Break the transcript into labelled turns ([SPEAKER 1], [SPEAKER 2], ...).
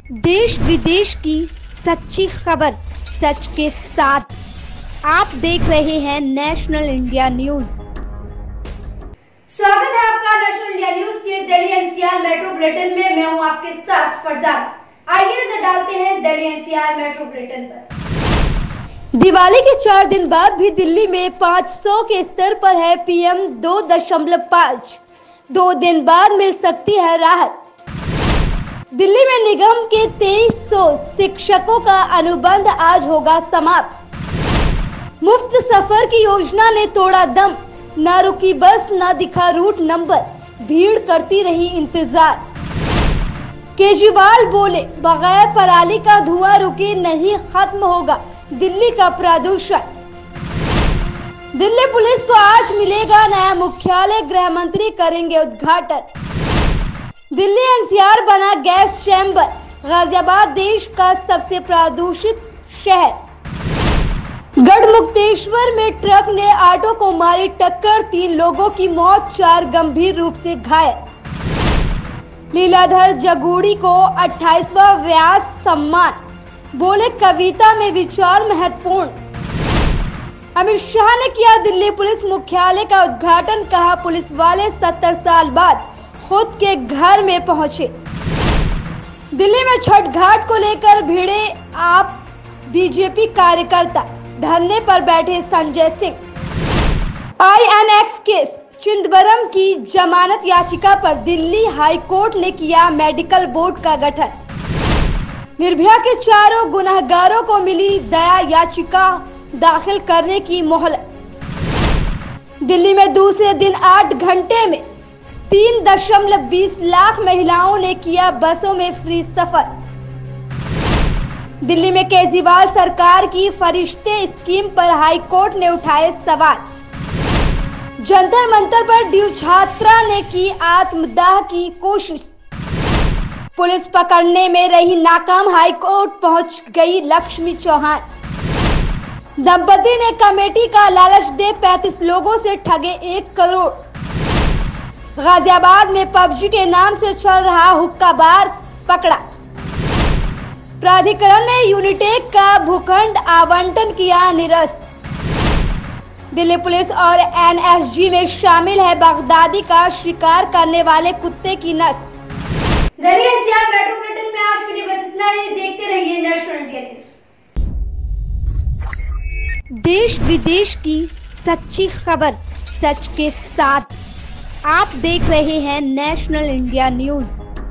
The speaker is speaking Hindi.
[SPEAKER 1] देश विदेश की सच्ची खबर सच के साथ। आप देख रहे हैं नेशनल इंडिया न्यूज।
[SPEAKER 2] स्वागत है आपका नेशनल इंडिया न्यूज के दिल्ली एनसीआर मेट्रो बुलेटिन में। मैं हूं आपके साथ फरजान। आइए नजर डालते हैं दिल्ली एनसीआर मेट्रो बुलेटिन पर।
[SPEAKER 1] दिवाली के 4 दिन बाद भी दिल्ली में 500 के स्तर पर है PM 2.5। 2 दिन बाद मिल सकती है राहत। दिल्ली में निगम के 2300 शिक्षकों का अनुबंध आज होगा समाप्त। मुफ्त सफर की योजना ने तोड़ा दम, न रुकी बस न दिखा रूट नंबर, भीड़ करती रही इंतजार। केजरीवाल बोले बगैर पराली का धुआं रुके नहीं खत्म होगा दिल्ली का प्रदूषण। दिल्ली पुलिस को आज मिलेगा नया मुख्यालय, गृह मंत्री करेंगे उद्घाटन। दिल्ली एनसीआर बना गैस चैम्बर, गाजियाबाद देश का सबसे प्रदूषित शहर। गढ़मुक्तेश्वर में ट्रक ने ऑटो को मारी टक्कर, 3 लोगों की मौत, 4 गंभीर रूप से घायल। लीलाधर जगूड़ी को 28वां व्यास सम्मान, बोले कविता में विचार महत्वपूर्ण। अमित शाह ने किया दिल्ली पुलिस मुख्यालय का उद्घाटन, कहा पुलिस वाले 70 साल बाद खुद के घर में पहुंचे। दिल्ली में छठ घाट को लेकर भिड़े आप बीजेपी कार्यकर्ता, धरने पर बैठे संजय सिंह। INX केस, चिदंबरम की जमानत याचिका पर दिल्ली हाई कोर्ट ने किया मेडिकल बोर्ड का गठन। निर्भया के 4 गुनहगारों को मिली दया याचिका दाखिल करने की मोहलत। दिल्ली में दूसरे दिन 8 घंटे में 3.20 लाख महिलाओं ने किया बसों में फ्री सफर। दिल्ली में केजरीवाल सरकार की फरिश्ते स्कीम पर हाई कोर्ट ने उठाए सवाल। जंतर मंतर पर ड्यू छात्रा ने की आत्मदाह की कोशिश, पुलिस पकड़ने में रही नाकाम, हाई कोर्ट पहुंच गई लक्ष्मी चौहान। दंपति ने कमेटी का लालच दे 35 लोगों से ठगे 1 करोड़। गाजियाबाद में PUBG के नाम से चल रहा हुक्का बार पकड़ा। प्राधिकरण ने यूनिटेक का भूखंड आवंटन किया निरस्त। दिल्ली पुलिस और NSG में शामिल है बगदादी का शिकार करने वाले कुत्ते की नस्ल।
[SPEAKER 2] दिल्ली एनसीआर मेट्रो बुलेटिन में आज के लिए बस इतना ही। देखते रहिए नेशनल इंडिया न्यूज।
[SPEAKER 1] देश विदेश की सच्ची खबर सच के साथ। आप देख रहे हैं नेशनल इंडिया न्यूज।